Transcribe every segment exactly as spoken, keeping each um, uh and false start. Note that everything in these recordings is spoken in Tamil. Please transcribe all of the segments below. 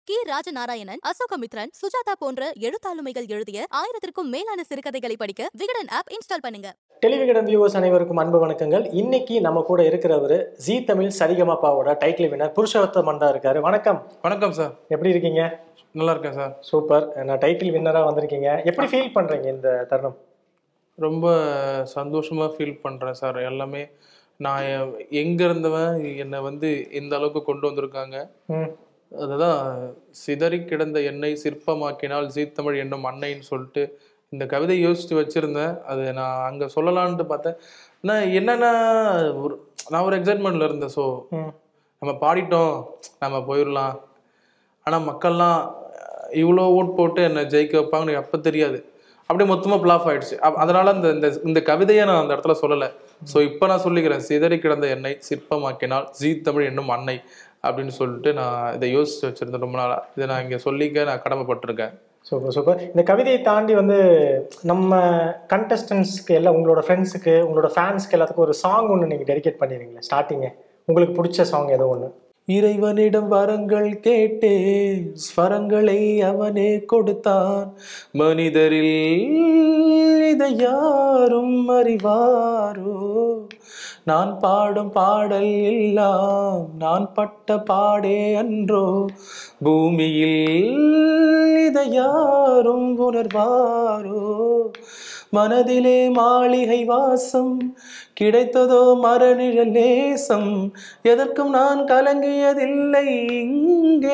கே ராஜநாராயணன், அசோகமித்ரன், சுஜாதா போன்ற எழுத்தாளுமைகள் எழுதிய ஆயிரத்திற்கும் மேலான சிறுகதைகளை படிக்க விகடன் ஆப் இன்ஸ்டால் பண்ணுங்க. டெலிவிகடன் வியூவர்ஸ் அனைவருக்கும் அன்பு வணக்கங்கள். இன்னைக்கு நம்ம கூட இருக்கிறவர் ஜி தமிழ் சரிகமபாவோட டைட்டில் வினர் புருஷோத்தமன் தான் இருக்காரு. வணக்கம். வணக்கம் சார், எப்படி இருக்கீங்க? நல்லா இருக்கேன் சார். சூப்பர். நான் டைட்டில் வின்னரா வந்திருக்கீங்க. எப்படி ஃபீல் பண்றீங்க இந்த தருணம்? ரொம்ப சந்தோஷமா ஃபீல் பண்றேன் சார். எல்லாமே நான் எங்க இருந்தவன் என்னை வந்து இந்த அளவுக்கு கொண்டு வந்திருக்காங்க. அதுதான் சிதறி கிடந்த எண்ணெய் சிற்பமாக்கினால் ஜீ தமிழ் என்னும் அன்னைன்னு சொல்லிட்டு இந்த கவிதை யோசிச்சு வச்சிருந்தேன். அது நான் அங்க சொல்லலான்ட்டு பார்த்தேன். நான் என்னன்னா ஒரு நான் ஒரு எக்ஸைட்மெண்ட்ல இருந்தேன். ஸோ நம்ம பாடிட்டோம், நம்ம போயிடலாம். ஆனா மக்கள்லாம் இவ்வளோ ஓட் போட்டு என்னை ஜெயிக்க வைப்பாங்கன்னு எப்போ தெரியாது. அப்படியே மொத்தமாக பிளாஃப் ஆயிடுச்சு. அதனால இந்த இந்த கவிதையை நான் அந்த இடத்துல சொல்லலை. ஸோ இப்போ நான் சொல்லிக்கிறேன், சிதறி கிடந்த எண்ணெய் சிற்பமாக்கினால் ஜீ தமிழ் என்னும் அன்னை அப்படின்னு சொல்லிட்டு நான் இதை யோசிச்சு வச்சிருந்தேன் ரொம்ப நாளா. இதை நான் இங்கே சொல்லிக்க நான் கடமைப்பட்டிருக்கேன். Super super. இந்த கவிதையை தாண்டி வந்து நம்ம கண்டஸ்டன்ஸ்க்கு எல்லாம், உங்களோட ஃப்ரெண்ட்ஸுக்கு, உங்களோட ஃபேன்ஸ்க்கு எல்லாத்துக்கும் ஒரு சாங் ஒன்று நீங்கள் டெடிகேட் பண்ணிடுறீங்களா? ஸ்டார்டிங்கு உங்களுக்கு பிடிச்ச சாங் ஏதோ ஒன்று. இறைவனிடம் வரங்கள் கேட்டே ஸ்வரங்களை அவனே கொடுத்தான், மனிதரில் இதை யாரும் அறிவாரோ, நான் பாடும் பாடல் எல்லாம் நான் பட்ட பாடே அன்றோ, பூமியில் இதை யாரும் உணர்வாரோ, மனதிலே மாளிகை வாசம் கிடைத்ததோ மரநிழல் நேசம், எதற்கும் நான் கலங்கியதில்லை இங்கே,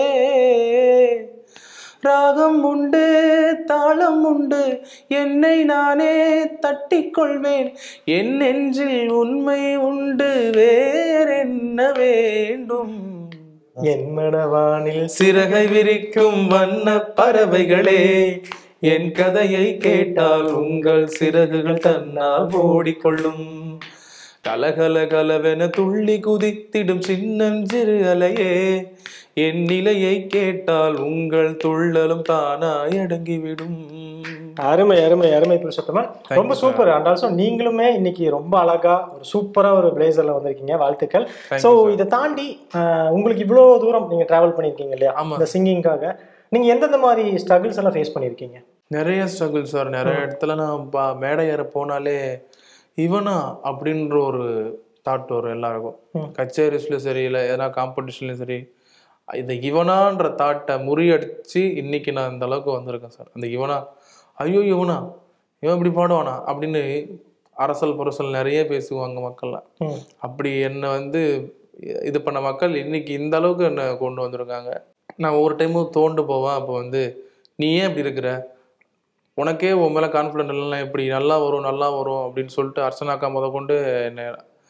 ராகம் உண்டு தாளம் உண்டு என்னை நானே தட்டிக் கொள்வேன், என் நெஞ்சில் உண்மை உண்டு வேறென்ன வேண்டும், என் மனவானில் சிறகை விரிக்கும் வண்ண பறவைகளே, என் கதையை கேட்டால் உங்கள் சிறகுகள் தன்னால் ஓடிக்கொள்ளும், கலகல கலவென துள்ளி குதித்திடும் சின்னஞ்சிறு அலையே, என் நிலையை கேட்டால் உங்கள் துள்ளலும் தானாய் அடங்கிவிடும். அருமை அருமை அருமை புருஷோத்தமன், ரொம்ப சூப்பர். அண்ட் ஆல்சோ நீங்களுமே இன்னைக்கு ரொம்ப அழகா ஒரு சூப்பரா ஒரு பிளேசர்ல வந்திருக்கீங்க, வாழ்த்துக்கள். ஸோ இதை தாண்டி உங்களுக்கு இவ்வளோ தூரம் நீங்க டிராவல் பண்ணியிருக்கீங்க இல்லையா இந்த சிங்கிங்காக, நீங்க எந்தெந்த மாதிரி ஸ்ட்ரகிள்ஸ் எல்லாம் ஃபேஸ் பண்ணியிருக்கீங்க? நிறைய ஸ்ட்ரகிள் சார். நிறைய இடத்துல நான் பா மேடை ஏற போனாலே இவனா அப்படின்ற ஒரு தாட் வரும் எல்லாருக்கும். கச்சேரிஸ்லையும் சரி, இல்லை எதனா காம்படிஷன்லையும் சரி, இந்த இவனான்ற தாட்டை முறியடிச்சு இன்னைக்கு நான் இந்த அளவுக்கு வந்திருக்கேன் சார். அந்த இவனா, ஐயோ இவனா, இவன் இப்படி பாடுவானா அப்படின்னு அரசல் புரசல் நிறைய பேசுவாங்க மக்கள்லாம். அப்படி என்னை வந்து இது பண்ண மக்கள் இன்னைக்கு இந்த அளவுக்கு என்னை கொண்டு வந்திருக்காங்க. நான் ஒரு டைமும் தோண்டு போவேன். அப்போ வந்து நீ ஏன் இப்படி இருக்கிற, உனக்கே உன் மேலே கான்ஃபிடென்ட் இல்லைன்னா எப்படி, நல்லா வரும் நல்லா வரும் அப்படின்னு சொல்லிட்டு அர்ச்சனாக்கா முத கொண்டு என்னை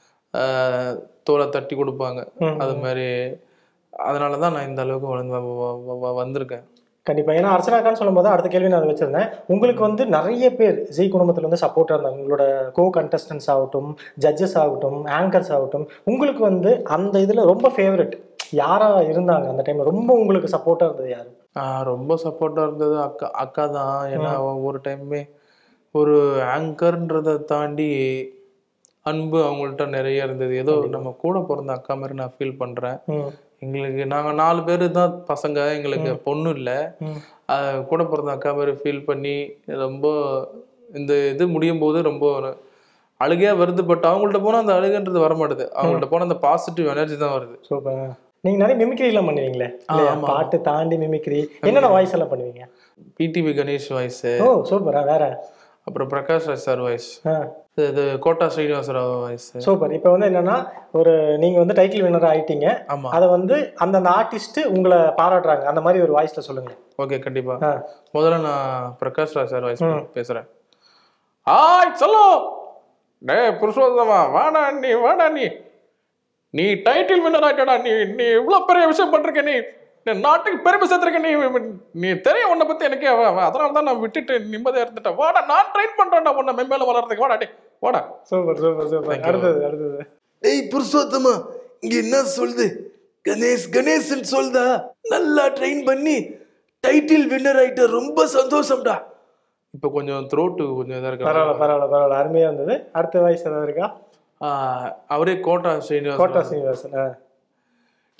தோலை தட்டி கொடுப்பாங்க. அது மாதிரி அதனால தான் நான் இந்த அளவுக்கு வளர்ந்து வந்திருக்கேன். கண்டிப்பா. ஏன்னா அர்ச்சனாக்கான்னு சொல்லும் போது அடுத்த கேள்வி நான் அதை வச்சிருந்தேன். உங்களுக்கு வந்து நிறைய பேர் ஜி குடும்பத்துல வந்து சப்போர்ட்டா இருந்தாங்க. உங்களோட கோ கண்டஸ்டன்ஸ் ஆகட்டும், ஜட்ஜஸ் ஆகட்டும், ஆங்கர்ஸ் ஆகட்டும், உங்களுக்கு வந்து அந்த இதுல ரொம்ப ஃபேவரட் யாரா இருந்தாங்க அந்த டைம்ல? ரொம்ப உங்களுக்கு சப்போர்ட்டா இருந்தது யாரு? ஆஹ் ரொம்ப சப்போர்ட்டா இருந்தது அக்கா அக்கா தான். ஏன்னா ஒரு டைமே ஒரு ஆங்கர்ன்றதை தாண்டி அன்பு அவங்கள்ட்ட நிறைய இருந்தது. ஏதோ நம்ம கூட பிறந்த அக்கா மாதிரி நான் ஃபீல் பண்றேன். எங்களுக்கு நாங்க நாலு பேரு தான் பசங்க, எங்களுக்கு பொண்ணு இல்லை. கூட பிறந்த அக்கா மாதிரி ஃபீல் பண்ணி ரொம்ப இந்த இது முடியும் போது ரொம்ப அழுகையா வருது. பட் அவங்கள்ட்ட போனா அந்த அழுகுன்றது வர மாட்டுது, அவங்கள்ட்ட போனா அந்த பாசிட்டிவ் எனர்ஜி தான் வருது. சூப்பர். நீங்க நிறைய மிமிக்ரி எல்லாம் பண்ணுவீங்களே, பாட்டு தாண்டி மிமிக்ரி என்னென்ன வாய்ஸ் எல்லாம் பண்ணுவீங்க? PDV Ganesh voice. ஓ சூப்பரா. வேற? அப்புறம் பிரகாஷ் ராஜ் சார் வாய்ஸ், இது கோட்டா ஸ்ரீனிவாசராவ் வாய்ஸ். சூப்பர். இப்போ வந்து என்னன்னா, ஒரு நீங்க வந்து டைட்டில் வின்னர் ஆயிட்டீங்க. ஆமா, அதை வந்து அந்த ஆர்டிஸ்ட் உங்களை பாராட்டுறாங்க, அந்த மாதிரி ஒரு வாய்ஸ்ல சொல்லுங்க. ஓகே கண்டிப்பா. முதல்ல நான் பிரகாஷ் ராஜ் சார் வாய்ஸ் பேசுறேன். ஆய் சொல்லோ டே புருஷோத்தமா, வாடா நீ வாடா நீ நீ டைட்டில் வின்னர் ஆயிட்டடா. நீ நீ இவ்வளவு பெரிய விஷயம் பண்றீங்க, நீ நாட்டுக்கு பெருமை சேர்த்திருக்க, நீ நீ தெரியும் உன்னை பத்தி எனக்கே, அதனால தான் நான் விட்டுட்டு நிம்மதியா இருந்துட்டேன். வாடா நான் ட்ரைன் பண்றேன்டா உன்னை மென்மேல வளர்றதுக்கு, வாடா டே வாடா. Super super super. அடுத்தது அடுத்தது. ஏய் புருஷோத்தமா, இங்க என்ன சொல்லுது? கணேஷ் கணேசன் சொல்தா, நல்லா ட்ரெயின் பண்ணி டைட்டில் வின்னர் ஆயிட்ட, ரொம்ப சந்தோஷம்டா. இப்ப கொஞ்சம் த்ரோட்டு கொஞ்சம் இதா இருக்கு. பரவாயில்ல பரவாயில்ல பரவாயில்ல, அருமையா இருந்தது. அடுத்த வாய்ஸ் ஏதாவது இருக்கா? அவரே கோட்டா ஸ்ரீனிவாசன். கோட்டா ஸ்ரீனிவாசன்.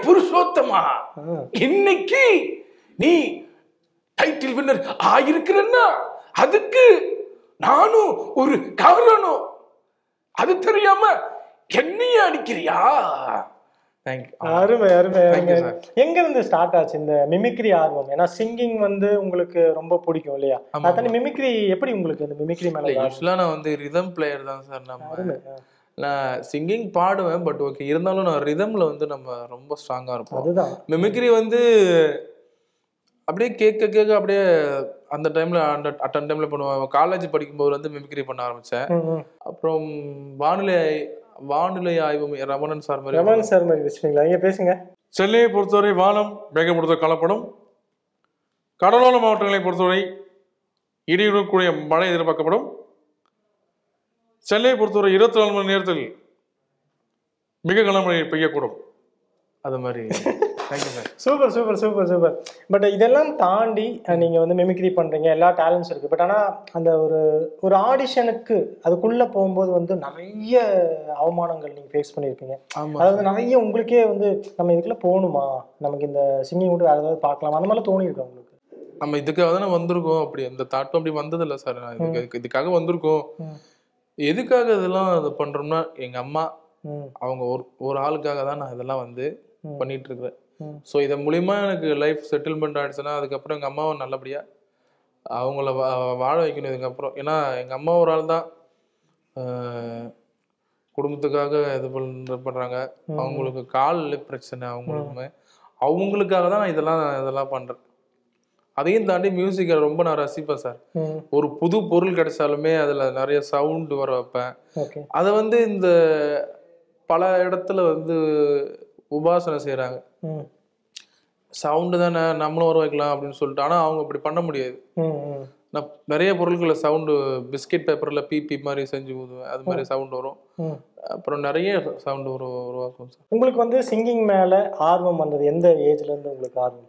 புருஷோத்தமா, இன்னைக்கு நீ டைட்டில் வின்னர் ஆயிருக்கிறன்னா அதுக்கு நானும் ஒரு காரணம். அது தெரியாம என்னைய அடிக்கிறியா? அருமை அருமை அருமை. எங்க இருந்து ஸ்டார்ட் ஆச்சு இந்த மிமிக்ரி ஆர்வம்? ஏன்னா சிங்கிங் வந்து உங்களுக்கு ரொம்ப பிடிக்கும் இல்லையா? அத்தனை மிமிக்ரி எப்படி உங்களுக்கு இந்த மிமிக்ரி மேல? யூஸ்வலா நான் வந்து ரிதம் பிளேயர் தான் சார். நம்ம நான் சிங்கிங் பாடுவேன், பட் ஓகே, இருந்தாலும் நான் ரிதம்ல வந்து நம்ம ரொம்ப ஸ்ட்ராங்கா இருப்போம். அதுதான் மிமிக்ரி வந்து அப்படியே கேட்க கேட்க அப்படியே அந்த டைம்ல அந்த அட்டன் டைம்ல பண்ணுவேன். காலேஜ் படிக்கும்போது வந்து மிமிக்ரி பண்ண ஆரம்பிச்சேன். அப்புறம் வானிலை வானிலை ஆய்வு ரமணன் சார் மாதிரி ரமணன் சார் மாதிரி வச்சுக்கீங்களா? இங்க பேசுங்க. சென்னையை பொறுத்தவரை வானம் மேகமூட்டத்தோட காணப்படும். கடலோர மாவட்டங்களை பொறுத்தவரை இடியுடக்கூடிய மழை எதிர்பார்க்கப்படும். சென்னையை பொறுத்தவரை இருபத்தி நாலு மணி நேரத்தில் மிக கனமழை பெய்யக்கூடும். அது மாதிரி. Super super super super. But இதெல்லாம் தாண்டி நீங்க வந்து மிமிக்ரி பண்றீங்க, எல்லா டேலண்ட்ஸ் இருக்கு. பட் ஆனா அந்த ஒரு ஒரு ஆடிஷனுக்கு அதுக்குள்ள போகும்போது வந்து நிறைய அவமானங்கள் நீங்க ஃபேஸ் பண்ணிருப்பீங்க. அதாவது நிறைய உங்களுக்கே வந்து நம்ம இதுக்குள்ள போகணுமா, நமக்கு இந்த சிங்கிங் விட்டு வேற ஏதாவது பார்க்கலாம், அந்த மாதிரி தோணி இருக்கா உங்களுக்கு? நம்ம இதுக்காக தானே வந்திருக்கோம், அப்படி அந்த தாட்டும் அப்படி வந்தது இல்லை சார். இதுக்கு இதுக்காக வந்திருக்கோம். எதுக்காக இதெல்லாம் இது பண்றோம்னா, எங்க அம்மா அவங்க ஒரு ஒரு ஆளுக்காக தான் நான் இதெல்லாம் வந்து பண்ணிட்டு இருக்கிறேன். ஸோ இதன் மூலியமா எனக்கு லைஃப் செட்டில்மெண்ட் ஆயிடுச்சுன்னா அதுக்கப்புறம் எங்கள் அம்மாவை நல்லபடியாக அவங்கள வா வாழ வைக்கணும் இதுக்கப்புறம். ஏன்னா எங்கள் அம்மா ஒரு ஆள் தான் குடும்பத்துக்காக இது பண்ண பண்ணுறாங்க. அவங்களுக்கு கால் பிரச்சனை, அவங்களுக்குமே அவங்களுக்காக தான் நான் இதெல்லாம் இதெல்லாம் பண்ணுறேன். அதையும் தாண்டி மியூசிக்கை ரொம்ப நான் ரசிப்பேன் சார். ஒரு புது பொருள் கிடைச்சாலுமே அதில் நிறைய சவுண்டு வர வைப்பேன். அதை வந்து இந்த பல இடத்துல வந்து உபாசனை செய்யறாங்க. சவுண்டு தானே நம்மளும் வர வைக்கலாம் அப்படின்னு சொல்லிட்டு. ஆனா அவங்க அப்படி பண்ண முடியாது. நான் நிறைய பொருட்களை சவுண்டு பிஸ்கெட் பேப்பர்ல பிபி மாதிரி செஞ்சு ஊதுவேன். அது மாதிரி சவுண்ட் வரும். அப்புறம் நிறைய சவுண்டு ஒரு உருவாக்கும் சார். உங்களுக்கு வந்து சிங்கிங் மேல ஆர்வம் வந்தது எந்த ஏஜ்ல இருந்து உங்களுக்கு ஆர்வம்?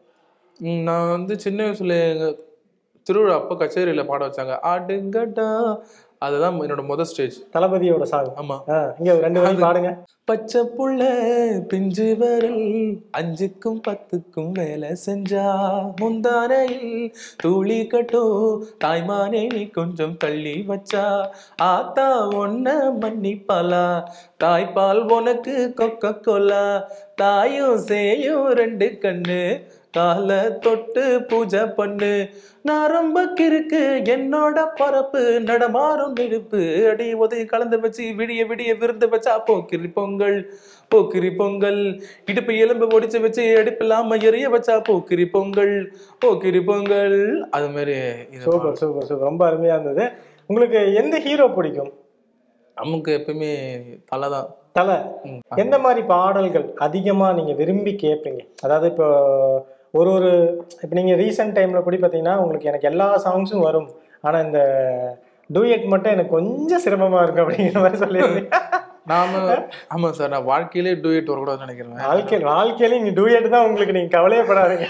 நான் வந்து சின்ன வயசுல எங்க திருவிழா அப்போ கச்சேரியில பாட வச்சாங்க ஆடுங்கடா. அதுதான் என்னோட முதல் ஸ்டேஜ். தளபதியோட சாங். ஆமா, இங்க ரெண்டு வரி பாடுங்க. பச்சை புள்ள பிஞ்சு வரல் அஞ்சுக்கும் பத்துக்கும் வேலை செஞ்சா முந்தானையில் தூளி கட்டோ தாய்மானே நீ கொஞ்சம் தள்ளி வச்சா ஆத்தா ஒன்ன மன்னிப்பாலா தாய்ப்பால் உனக்கு கொக்க கொல்லா தாயும் சேயும் ரெண்டு கண்ணு கால தொட்டு பூஜை பண்ணு நான் ரொம்ப கிறுக்கு என்னோட பரப்பு நடமாறும் நெருப்பு அடி உதவி கலந்து வச்சு விடிய விடிய விருந்து வச்சா போக்கிரி பொங்கல் போக்கிரி பொங்கல் இடுப்பு எலும்பு ஒடிச்சு வச்சு அடுப்பில்லாம எரிய வச்சா போக்கிரி பொங்கல் போக்கிரி பொங்கல். அது மாதிரி. சூப்பர் சூப்பர் சூப்பர், ரொம்ப அருமையா இருந்தது. உங்களுக்கு எந்த ஹீரோ பிடிக்கும்? நமக்கு எப்பவுமே தலை தான். தலை. எந்த மாதிரி பாடல்கள் அதிகமா நீங்க விரும்பி கேட்பீங்க? அதாவது இப்போ ஒரு ஒரு இப்போ நீங்கள் ரீசெண்ட் டைமில் கூட பார்த்தீங்கன்னா உங்களுக்கு எனக்கு எல்லா சாங்ஸும் வரும், ஆனால் இந்த டூயட் மட்டும் எனக்கு கொஞ்சம் சிரமமாக இருக்கும் அப்படிங்கிற மாதிரி சொல்லியிருந்தீங்க. நாம ஆமாம் சார், நான் வாழ்க்கையிலே டூயட் வரக்கூடாதுன்னு நினைக்கிறேன். வாழ்க்கை வாழ்க்கையிலே நீ டூயட் தான் உங்களுக்கு, நீங்கள் கவலையப்படாதீங்க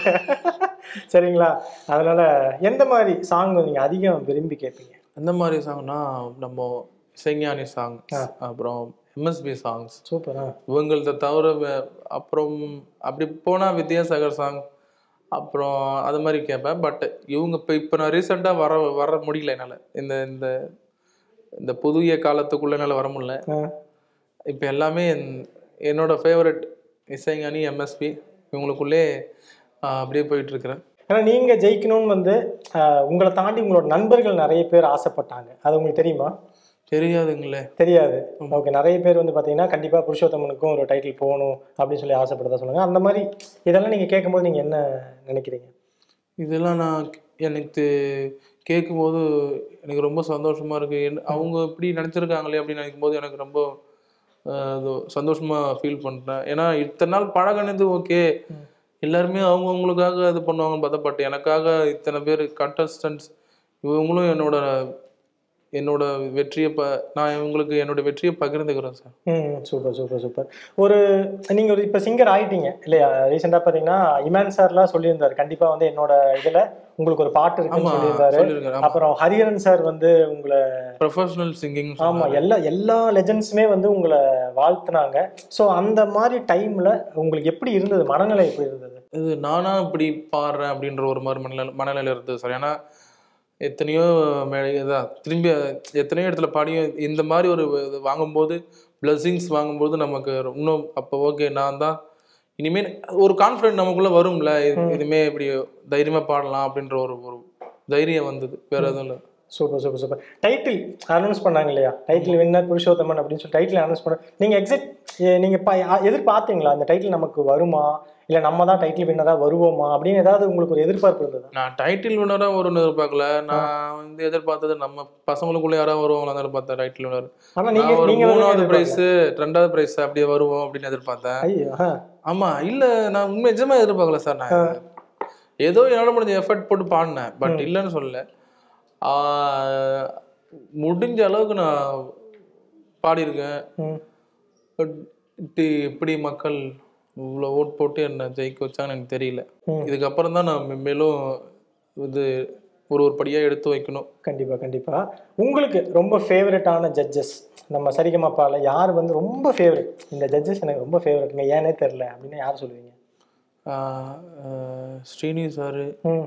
சரிங்களா? அதனால எந்த மாதிரி சாங் நீங்கள் அதிகம் விரும்பி கேட்பீங்க? எந்த மாதிரி சாங்னா நம்ம இசைஞானி சாங், அப்புறம் எம்எஸ்பி சாங்ஸ். சூப்பரா. இவங்கள்த தவிர அப்புறம் அப்படி போனால் வித்யாசாகர் சாங் அப்புறம் அது மாதிரி கேட்பேன். பட் இவங்க இப்போ இப்போ நான் ரீசெண்டாக வர வர முடியல என்னால். இந்த இந்த இந்த புதிய காலத்துக்குள்ள என்னால் வர முடியல. இப்போ எல்லாமே என்னோட ஃபேவரட் இசைஞானி எம்எஸ்பி இவங்களுக்குள்ளே அப்படியே போயிட்டு இருக்கிறேன். ஏன்னா நீங்கள் ஜெயிக்கணும்னு வந்து உங்களை தாண்டி உங்களோட நண்பர்கள் நிறைய பேர் ஆசைப்பட்டாங்க, அது உங்களுக்கு தெரியுமா? தெரியாதுங்களே. தெரியாது. ஓகே. நிறைய பேர் வந்து பார்த்தீங்கன்னா கண்டிப்பாக புருஷோத்தமனுக்கும் ஒரு டைட்டில் போகணும் அப்படின்னு சொல்லி ஆசைப்படுறதா சொல்லுங்க. அந்த மாதிரி இதெல்லாம் நீங்கள் கேட்கும்போது நீங்கள் என்ன நினைக்கிறீங்க? இதெல்லாம் நான் எனக்கு கேட்கும்போது எனக்கு ரொம்ப சந்தோஷமா இருக்கு. அவங்க இப்படி நினச்சிருக்காங்களே அப்படின்னு நினைக்கும் போது எனக்கு ரொம்ப சந்தோஷமா ஃபீல் பண்ணுறேன். ஏன்னா இத்தனை நாள் பழகினது ஓகே, எல்லாருமே அவங்கவுங்களுக்காக இது பண்ணுவாங்கன்னு பார்த்தா, பட் எனக்காக இத்தனை பேர் கண்டஸ்டன்ட்ஸ் இவங்களும் என்னோட என்னோட வெற்றியை ப நான் உங்களுக்கு என்னோட வெற்றியை பகிர்ந்துக்கிறேன் சார். ம் சூப்பர் சூப்பர் சூப்பர். ஒரு நீங்கள் ஒரு இப்போ சிங்கர் ஆகிட்டீங்க இல்லையா? ரீசெண்டாக பார்த்தீங்கன்னா இமான் சார்லாம் சொல்லியிருந்தார் கண்டிப்பாக வந்து என்னோட இதில் உங்களுக்கு ஒரு பாட்டு இருக்குன்னு சொல்லியிருந்தாரு. அப்புறம் ஹரிஹரன் சார் வந்து உங்களை ப்ரொஃபஷனல் சிங்கிங், ஆமாம், எல்லா எல்லா லெஜண்ட்ஸுமே வந்து உங்களை வாழ்த்துனாங்க. ஸோ அந்த மாதிரி டைமில் உங்களுக்கு எப்படி இருந்தது, மனநிலை எப்படி இருந்தது? இது நானா இப்படி பாடுறேன் அப்படின்ற ஒரு மாதிரி மனநிலை மனநிலை இருந்தது சார். ஏன்னா எத்தனையோ மே இதான் திரும்பி எத்தனையோ இடத்துல பாடியும் இந்த மாதிரி ஒரு இது வாங்கும்போது, பிளஸ்ஸிங்ஸ் வாங்கும்போது நமக்கு இன்னும் அப்போ ஓகே நான் தான் இனிமேல் ஒரு கான்ஃபிடென்ட் நமக்குள்ளே வரும்ல, இனிமேல் இப்படி தைரியமாக பாடலாம் அப்படின்ற ஒரு ஒரு தைரியம் வந்தது, வேற எதுவும் இல்லை. Super super super. Title announce பண்ணாங்க இல்லையா? டைட்டில் வின்னர் புருஷோத்தமன் அப்படின்னு சொல்லி டைட்டில் அனௌன்ஸ் பண்ண நீங்கள் எக்ஸாக்ட் நீங்கள் பா எதிர்பார்த்தீங்களா அந்த டைட்டில் நமக்கு வருமா, இல்லை நம்ம தான் டைட்டில் வின்னராக வருவோமா அப்படின்னு ஏதாவது உங்களுக்கு ஒரு எதிர்பார்ப்பு இருந்தது? நான் டைட்டில் வின்னராக வரும்னு எதிர்பார்க்கல. நான் வந்து எதிர்பார்த்தது நம்ம பசங்களுக்குள்ளே யாராவது வருவாங்களா எதிர்பார்த்தேன் டைட்டில் வின்னர். ஆனால் நீங்கள் ஒரு மூணாவது ப்ரைஸு ரெண்டாவது ப்ரைஸ் அப்படியே வருவோம் அப்படின்னு எதிர்பார்த்தேன். ஐயோ ஆமாம், இல்லை நான் உண்மை நிஜமாக எதிர்பார்க்கல சார். நான் ஏதோ என்னால் முடிஞ்ச எஃபர்ட் போட்டு பாடினேன், பட் இல்லைன்னு சொல்லலை. முடிஞ்ச அளவுக்கு நான் பாடியிருக்கேன். பட் எப்படி மக்கள் இவ்வளோ ஓட் போட்டு என்னை ஜெயிக்க வச்சாங்கன்னு எனக்கு தெரியல. இதுக்கப்புறம் தான் நான் மேலும் இது ஒரு ஒரு படியாக எடுத்து வைக்கணும். கண்டிப்பாக கண்டிப்பாக. உங்களுக்கு ரொம்ப ஃபேவரட்டான ஜட்ஜஸ் நம்ம சரிகமாப்பாவில் யார் வந்து ரொம்ப ஃபேவரட், இந்த ஜட்ஜஸ் எனக்கு ரொம்ப ஃபேவரட்டுங்க ஏன்னே தெரில அப்படின்னு யார் சொல்லுவீங்க? ஸ்ரீனி சாரு,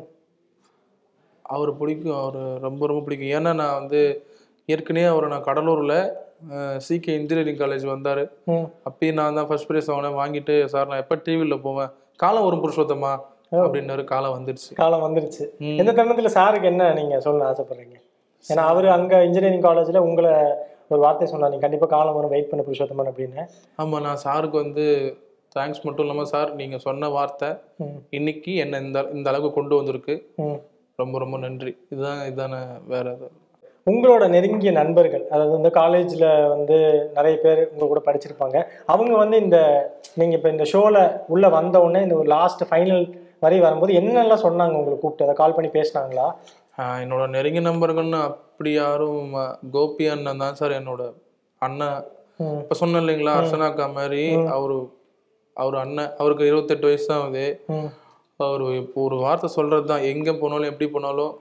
அவர் பிடிக்கும், அவர் ரொம்ப ரொம்ப பிடிக்கும். ஏன்னா நான் வந்து ஏற்கனவே அவரை நான் கடலூரில் சிகே இன்ஜினியரிங் காலேஜ் வந்தார், அப்பயும் நான் தான் ஃபர்ஸ்ட் ப்ரைஸ் வாங்கினேன். வாங்கிட்டு சார் நான் எப்போ டிவியில் போவேன், காலம் வரும் புருஷோத்தமா அப்படின்னாரு. காலம் வந்துடுச்சு, காலம் வந்துடுச்சு. எந்த தருணத்தில் சாருக்கு என்ன நீங்கள் சொல்ல ஆசைப்படுறீங்க? ஏன்னா அவர் அங்கே இன்ஜினியரிங் காலேஜில் உங்களை ஒரு வார்த்தை சொன்னார், நீங்கள் கண்டிப்பாக காலம் வரும் வெயிட் பண்ண புருஷோத்தமன் அப்படின்னு. ஆமாம், நான் சாருக்கு வந்து தேங்க்ஸ் மட்டும் இல்லாமல் சார் நீங்கள் சொன்ன வார்த்தை இன்னைக்கு என்னை இந்த இந்த அளவுக்கு கொண்டு வந்திருக்கு, ரொம்ப ரொம்ப நன்றி. இதுதான் இதுதானே வேற எதாவது. உங்களோட நெருங்கிய நண்பர்கள், அதாவது வந்து காலேஜில் வந்து நிறைய பேர் உங்கள் கூட படிச்சிருப்பாங்க, அவங்க வந்து இந்த நீங்கள் இப்போ இந்த ஷோவில் உள்ளே வந்த உடனே இந்த ஒரு லாஸ்ட் ஃபைனல் வரை வரும்போது என்னெல்லாம் சொன்னாங்க உங்களுக்கு கூப்பிட்டு? அதை கால் பண்ணி பேசினாங்களா? என்னோட நெருங்கிய நண்பர்கள்னு அப்படி யாரும், கோபி அண்ணன் தான் சார் என்னோட அண்ணன். இப்போ சொன்னேன் இல்லைங்களா, அர்ச்சனாக்கா மாதிரி அவரு அவர் அண்ணன், அவருக்கு இருபத்தெட்டு வயசு தான் ஆகுது. அவர் இப்போ ஒரு வார்த்தை சொல்கிறது தான், எங்கே போனாலும் எப்படி போனாலும்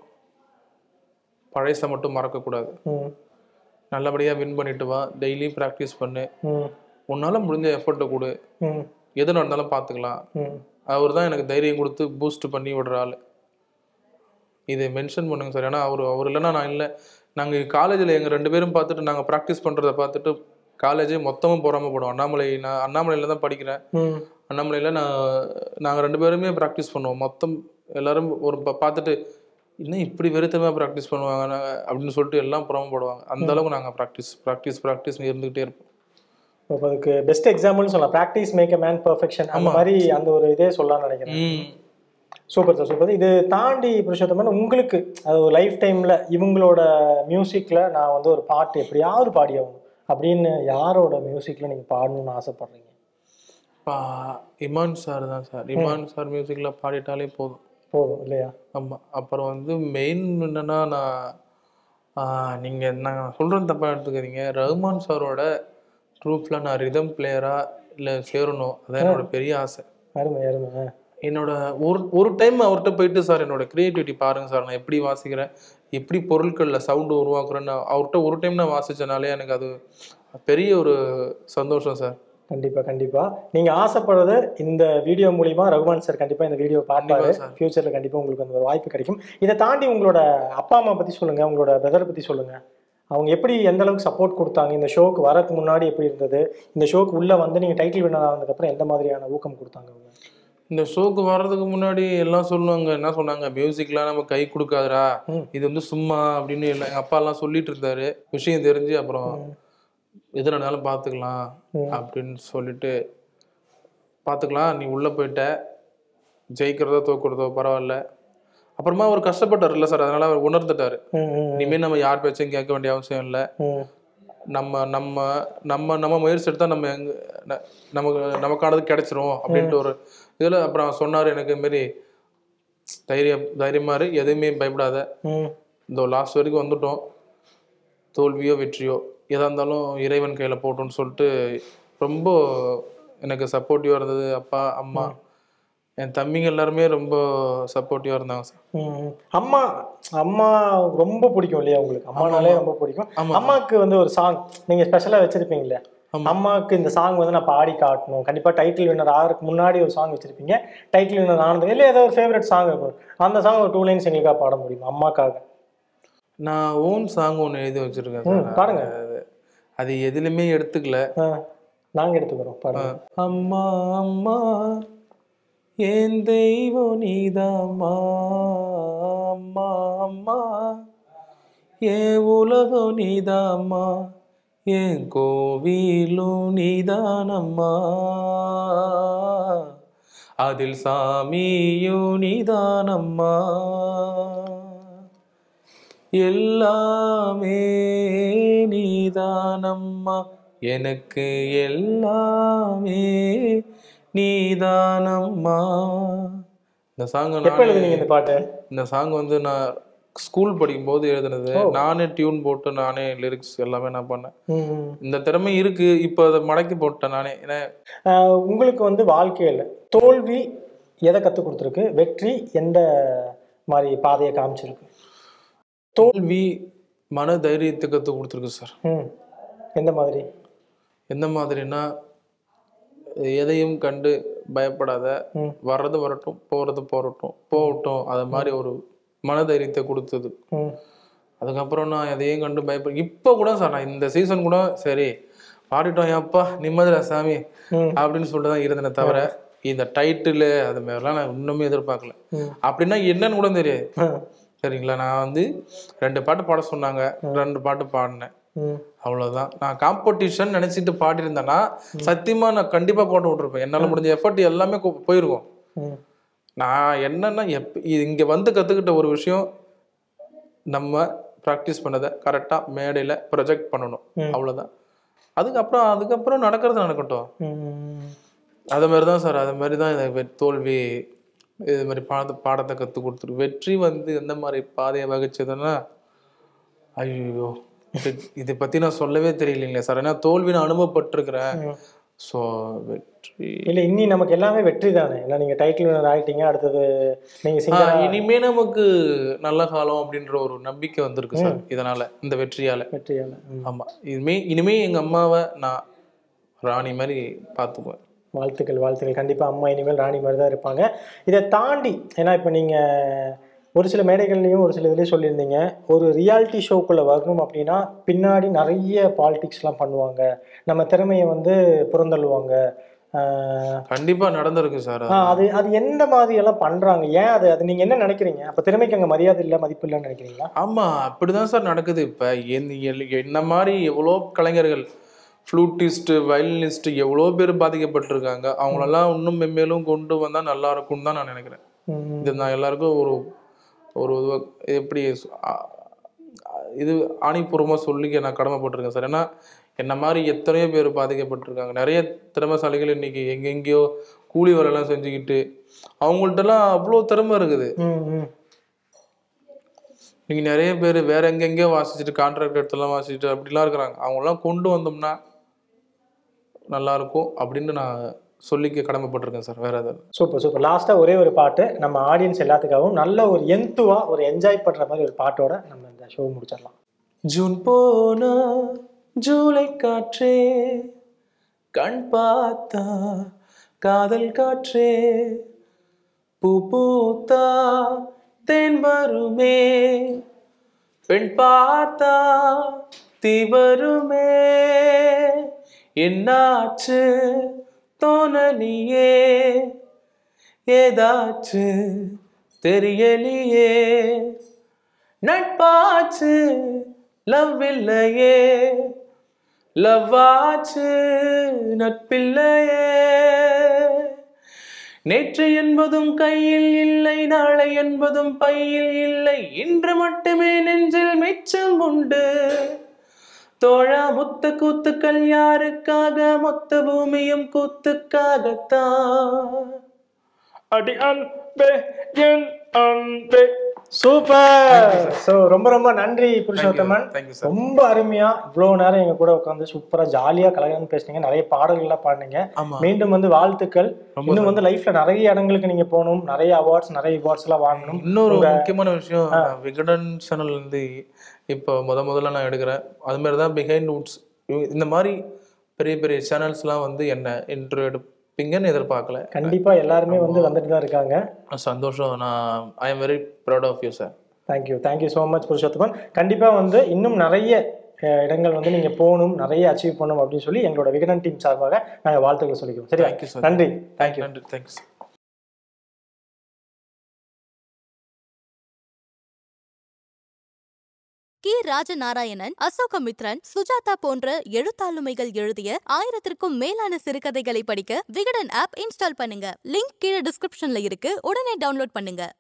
பழைசை மட்டும் மறக்கக்கூடாது, நல்லபடியாக வின் பண்ணிட்டு வா, டெய்லியும் ப்ராக்டிஸ் பண்ணு, உன்னால் முடிஞ்ச எஃபர்ட்டை கொடு, எது நடந்தாலும் பார்த்துக்கலாம். அவர் தான் எனக்கு தைரியம் கொடுத்து பூஸ்ட் பண்ணி விடுற ஆள். இதை மென்ஷன் பண்ணுங்க சார். ஏன்னா அவர் அவர் இல்லைன்னா நான் இல்லை. நாங்கள் காலேஜில் எங்கள் ரெண்டு பேரும் பார்த்துட்டு நாங்கள் ப்ராக்டிஸ் பண்ணுறதை பார்த்துட்டு காலேஜே மொத்தமும் போகாமல் போடுவோம். அண்ணாமலை, நான் அண்ணாமலையில் தான் படிக்கிறேன். அண்ணாமலையில் நான் நாங்கள் ரெண்டு பேருமே ப்ராக்டிஸ் பண்ணுவோம். மொத்தம் எல்லாரும் ஒரு பார்த்துட்டு இன்னும் இப்படி வெறுத்தமாக ப்ராக்டிஸ் பண்ணுவாங்க அப்படின்னு சொல்லிட்டு எல்லாம் புறம போடுவாங்க. அந்த அளவுக்கு நாங்கள் ப்ராக்டிஸ் ப்ராக்டிஸ் ப்ராக்டிஸ் இருந்துகிட்டே இருப்போம். இப்போ அதுக்கு பெஸ்ட் எக்ஸாம்பிள்னு சொல்லலாம், practice make a man perfection, அந்த மாதிரி அந்த ஒரு இதே சொல்லலாம்னு நினைக்கிறேன். Super sir super. இது தாண்டி புருஷோத்தமன் உங்களுக்கு அது ஒரு லைஃப் டைமில் இவங்களோட மியூசிக்கில் நான் வந்து ஒரு பாட்டு எப்படியாவது பாடி ஆகணும் அப்படின்னு யாரோட மியூசிக்கில் நீங்கள் பாடணும்னு ஆசைப்பட்றீங்க? பா இமான் சார் தான் சார். இமான் சார் மியூசிக்கில் பாடிட்டாலே போதும் போதும் இல்லையா? ஆமாம். அப்புறம் வந்து மெயின் என்னென்னா, நான் நீங்கள் நான் சொல்கிறது தப்பாக எடுத்துக்கிறீங்க, ரஹ்மான் சாரோட ட்ரூப்பில் நான் ரிதம் பிளேயராக இல்லை சேரணும், அதான் என்னோட பெரிய ஆசை. அருமை அருமை. என்னோட ஒரு ஒரு டைம் அவர்கிட்ட போயிட்டு சார் என்னோட கிரியேட்டிவிட்டி பாருங்கள் சார், நான் எப்படி வாசிக்கிறேன், எப்படி பொருட்களில் சவுண்டு உருவாக்குறேன்னு அவர்கிட்ட ஒரு டைம் நான் வாசித்தனாலே எனக்கு அது பெரிய ஒரு சந்தோஷம் சார். கண்டிப்பாக கண்டிப்பாக. நீங்கள் ஆசைப்படுறது இந்த வீடியோ மூலிமா ரகுமான் சார் கண்டிப்பாக இந்த வீடியோ பார்ப்பாரு. ஃபியூச்சரில் கண்டிப்பாக உங்களுக்கு அந்த ஒரு வாய்ப்பு கிடைக்கும். இதை தாண்டி உங்களோட அப்பா அம்மா பற்றி சொல்லுங்கள், உங்களோட பிரதரை பற்றி சொல்லுங்கள். அவங்க எப்படி எந்த அளவுக்கு சப்போர்ட் கொடுத்தாங்க, இந்த ஷோக்கு வரதுக்கு முன்னாடி எப்படி இருந்தது, இந்த ஷோக்கு உள்ளே வந்து நீங்கள் டைட்டில் வின்னர் ஆனதுக்கப்புறம் எந்த மாதிரியான ஊக்கம் கொடுத்தாங்க அவங்க? இந்த ஷோக்கு வர்றதுக்கு முன்னாடி எல்லாம் சொல்லுவாங்க, என்ன சொன்னாங்க, மியூசிக்லாம் நம்ம கை கொடுக்காதரா, இது வந்து சும்மா அப்படின்னு இல்லை எங்கள் அப்பா எல்லாம் சொல்லிட்டு இருந்தாரு. விஷயம் தெரிஞ்சு அப்புறம் எது நடந்தாலும் பார்த்துக்கலாம் அப்படின்னு சொல்லிட்டு, பார்த்துக்கலாம், நீ உள்ளே போயிட்ட, ஜெயிக்கிறதோ தோக்குறதோ பரவாயில்ல. அப்புறமா அவர் கஷ்டப்பட்டார் இல்லை சார், அதனால அவர் உணர்ந்துட்டாரு, இனிமேல் நம்ம யார் பேச்சையும் கேட்க வேண்டிய அவசியம் இல்லை, நம்ம நம்ம நம்ம நம்ம முயற்சி எடுத்தால் நம்ம எங்க நமக்கு நமக்கானது கிடைச்சிரும் அப்படின்ட்டு ஒரு இதில் அப்புறம் சொன்னார் எனக்கு, இதுமாரி தைரியம் தைரியமாக இரு, எதுவுமே பயப்படாத, இந்த லாஸ்ட் வரைக்கும் வந்துட்டோம், தோல்வியோ வெற்றியோ எதா இருந்தாலும் இறைவன் கையில போட்டோம்னு சொல்லிட்டு ரொம்ப எனக்கு சப்போர்ட்டிவா இருந்தது. அப்பா, அம்மா, என் தம்பிங்க எல்லாருமே ரொம்ப சப்போர்ட்டிவா இருந்தாங்க சார். ம். அம்மா அம்மா ரொம்ப பிடிக்கும் இல்லையா உங்களுக்கு? அம்மானாலே ரொம்ப பிடிக்கும். ஆமா. அம்மாவுக்கு வந்து ஒரு சாங் நீங்க ஸ்பெஷலா வச்சிருப்பீங்களே, அம்மாவுக்கு இந்த சாங் வந்து நான் பாடி காட்டணும், கண்டிப்பா டைட்டில் வின்னர் ஆகிறதுக்கு முன்னாடி ஒரு சாங் வச்சிருப்பீங்க, டைட்டில் வின்னர் ஆனது இல்லை ஏதோ ஒரு ஃபேவரட் சாங் இருக்கும், அந்த சாங் ஒரு டூ லைன்ஸ் எங்களுக்காக பாட முடியுமா அம்மாக்காக? நான் ஓன் சாங் ஒன்று எழுதி வச்சிருக்கேன் ம், சார். பாடுங்க. அது- அது எதுலையுமே எடுத்துக்கல. ஆ, நாங்க எடுத்துக்கிறோம் பாருங்க. அம்மா அம்மா என் தெய்வம் நீதாம்மா, அம்மா அம்மா என் உலகம் நீதாம்மா, என் கோவிலும் நீதானம்மா, அதில் சாமியும் நீதானம்மா, எல்லாமே நீதானம்மா, எனக்கு எல்லாமே நீதானம்மா. இந்த சாங் எப்ப எழுதுனீங்க இந்த பாட்டு? இந்த சாங் வந்து நான் ஸ்கூல் படிக்கும் போது எழுதுனது. நானே டியூன் போட்டு நானே லிரிக்ஸ் எல்லாமே நான் பண்ணேன். ம். இந்த திறமை இருக்கு, இப்போ அதை மடக்கி போட்டேன் நானே. ஏன்னா ஆஹ் உங்களுக்கு வந்து வாழ்க்கையில் தோல்வி எதை கற்றுக் கொடுத்துருக்கு, வெற்றி எந்த மாதிரி பாதையை காமிச்சிருக்கு? தோல்வி மன தைரியத்தை கற்றுக் கொடுத்துருக்கு சார். ம், எந்த மாதிரி? எந்த மாதிரினா, எதையும் கண்டு பயப்படாத, ம். வர்றது வரட்டும், போறது போறட்டும் போகட்டும், அது மாதிரி ஒரு மனதைரியத்தை கொடுத்தது. ம். அதுக்கப்புறம் நான் எதையும் கண்டு பயப்பட இப்போ கூட சார், நான் இந்த சீசன் கூட சரி பாடிட்டோம் அப்பா நிம்மதிரா சாமி ம். அப்படின்னு சொல்லிட்டு தான் இருந்தேனே தவிர, இந்த டைட்டில் அது மாதிரிலாம் நான் இன்னுமே எதிர்பார்க்கல. அப்படின்னா என்னன்னு கூட தெரியாது. சரிங்களா, நான் வந்து ரெண்டு பாட்டு பாட சொன்னாங்க, ரெண்டு பாட்டு பாடினேன், அவ்வளவுதான். நான் காம்படிஷன் நினைச்சிட்டு பாடியிருந்தேன்னா சத்தியமா நான் கண்டிப்பா போட்டு விட்டுருப்பேன். என்னால முடிஞ்ச எஃபர்ட் எல்லாமே கொ- போயிருக்கும். நான் என்னன்னா எப் இங்க வந்து கத்துக்கிட்ட ஒரு விஷயம், நம்ம ப்ராக்டிஸ் பண்ணதை கரெக்டா மேடையில ப்ரொஜெக்ட் பண்ணணும், அவ்வளவுதான். அதுக்கப்புறம் அதுக்கப்புறம் நடக்கிறது நடக்கட்டும். அது மாதிரிதான் சார், அது மாதிரிதான் எனக்கு தோல்வி இது மாதிரி பாட பாடத்தை கற்றுக் கொடுத்துருக்கு. வெற்றி வந்து எந்த மாதிரி பாதையை வகிச்சதுன்னா, ஐயோ இதை பத்தி நான் சொல்லவே தெரியலைங்களே சார். ஏன்னா தோல்வி நான் அனுபவப்பட்டிருக்கிறேன். ஸோ வெற்றி இல்லை, இன்னி நமக்கு எல்லாமே வெற்றி தானே. ஏன்னா நீங்க டைட்டில் வின்னர் ஆகிட்டீங்க, அடுத்தது நீங்க சிங்க இனிமே நமக்கு நல்ல காலம் அப்படின்ற ஒரு நம்பிக்கை வந்திருக்கு சார் இதனால, இந்த வெற்றியால. வெற்றியால. ஆமா, இனிமே இனிமே எங்க அம்மாவை நான் ராணி மாதிரி பார்த்துக்குவேன். வாழ்த்துக்கள் வாழ்த்துக்கள். கண்டிப்பா அம்மா இனிமேல் ராணி மாதிரி தான் இருப்பாங்க. இதை தாண்டி, ஏன்னா இப்போ நீங்க ஒரு சில மேடைகள்லையும் ஒரு சில இதுலேயும் சொல்லியிருந்தீங்க, ஒரு ரியாலிட்டி ஷோக்குள்ளே வரணும் அப்படின்னா பின்னாடி நிறைய பாலிடிக்ஸ்லாம் பண்ணுவாங்க, நம்ம திறமையை வந்து புறந்தள்ளுவாங்க. கண்டிப்பா நடந்திருக்கு சார். அது அது எந்த மாதிரி எல்லாம் பண்றாங்க? ஏன் அது அது நீங்க என்ன நினைக்கிறீங்க? அப்ப திறமைக்கு அங்க மரியாதை இல்லை, மதிப்பு இல்லைன்னு நினைக்கிறீங்களா? ஆமா, அப்படிதான் சார் நடக்குது. இப்ப என்ன மாதிரி எவ்வளோ கலைஞர்கள், ஃப்ளூட்டிஸ்ட், வயலினிஸ்ட் எவ்வளோ பேர் பாதிக்கப்பட்டிருக்காங்க. அவங்களெல்லாம் இன்னும் மென்மேலும் கொண்டு வந்தா நல்லா இருக்கும்னு தான் நான் நினைக்கிறேன். இது நான் எல்லாருக்கும் ஒரு ஒரு எப்படி இது ஆணிப்பூர்வமா சொல்லிக்க நான் கடமைப்பட்டிருக்கேன் சார். ஏன்னா என்ன மாதிரி எத்தனையோ பேர் பாதிக்கப்பட்டிருக்காங்க. நிறைய திறமைசாலிகள் இன்னைக்கு எங்கெங்கேயோ கூலி வேலைலாம் செஞ்சுக்கிட்டு, அவங்கள்ட்டலாம் அவ்வளோ திறமை இருக்குது. இன்னைக்கு நிறைய பேர் வேற எங்கெங்கேயோ வாசிச்சுட்டு, கான்ட்ராக்ட் எடுத்துலாம் வாசிச்சுட்டு அப்படிலாம் இருக்கிறாங்க. அவங்களாம் கொண்டு வந்தோம்னா நல்லா இருக்கும் அப்படின்னு நான் சொல்லிக்க கடமைப்பட்டிருக்கேன் சார். வேற ஏதாவது? Super super. லாஸ்டா ஒரே ஒரு பாட்டு நம்ம ஆடியன்ஸ் எல்லாத்துக்காகவும் நல்ல ஒரு எந்துவா ஒரு என்ஜாய் பண்ற மாதிரி ஒரு பாட்டோட நம்ம இந்த ஷோ முடிச்சிடலாம். ஜூன் போனா ஜூலை காற்றே, கண் பார்த்தா காதல் காற்றே, பூ பூத்தா தேன் வருமே, பெண் பார்த்தா தீ வருமே, என்னாச்சு தோணலியே, ஏதாச்சு தெரியலையே, நட்பாச்சு லவ் இல்லையே, லவ் ஆச்சு நட்பில்லையே, நேற்று என்பதும் கையில் இல்லை, நாளை என்பதும் பையில் இல்லை, இன்று மட்டுமே நெஞ்சில் மிச்சம் உண்டு, தோழா முத்த கூத்துக்கள் யாருக்காக, மொத்த பூமியும் கூத்துக்காகத்தான். அடி அன்பே என் அன்பே சூப்பர். சோ ரொம்ப ரொம்ப நன்றி புருஷோத்தமன். Thank you sir. ரொம்ப அருமையா இவ்வளவு நேரம் எங்க கூட உட்காந்து சூப்பரா ஜாலியா கலகலன்னு பேசுனீங்க. நிறைய பாடல்கள்லாம் பாடுனீங்க. மீண்டும் வந்து வாழ்த்துக்கள். இன்னும் வந்து லைஃப்ல நிறைய இடங்களுக்கு நீங்க போகணும், நிறைய அவார்ட்ஸ் நிறைய அவார்ட்ஸ் எல்லாம் வாங்கணும். இன்னொரு முக்கியமான விஷயம், விகடன் சேனல் இருந்து இப்போ முத முதல்ல நான் எடுக்கிறேன். அது மாதிரிதான் பிஹைண்ட் வுட்ஸ் இந்த மாதிரி பெரிய பெரிய சேனல்ஸ் எல்லாம் வந்து என்ன இன்டர்வியூ எடுப்பீங்கன்னு எதிர்பார்க்கல. கண்டிப்பா எல்லாருமே வந்து வந்துட்டு தான் இருக்காங்க. சந்தோஷம். நான் I am very proud of you sir. Thank you thank you so much Purushothaman. கண்டிப்பா வந்து இன்னும் நிறைய இடங்கள் வந்து நீங்க போகணும், நிறைய அச்சீவ் பண்ணணும் அப்படின்னு சொல்லி எங்களோட விகடன் டீம் சார்பாக நாங்கள் வாழ்த்துக்கள் சொல்லிக்கிறோம். சரி, தேங்க்யூ சார். நன்றி. தேங்க்யூ நன்றி. Thank you sir. கி ராஜநாராயணன், அசோகமித்ரன், சுஜாதா போன்ற எழுத்தாளுமைகள் எழுதிய ஆயிரத்திற்கும் மேலான சிறுகதைகளை படிக்க விகடன் ஆப் இன்ஸ்டால் பண்ணுங்க. லிங்க் கீழே டிஸ்கிரிப்ஷன்ல இருக்கு. உடனே டவுன்லோட் பண்ணுங்க.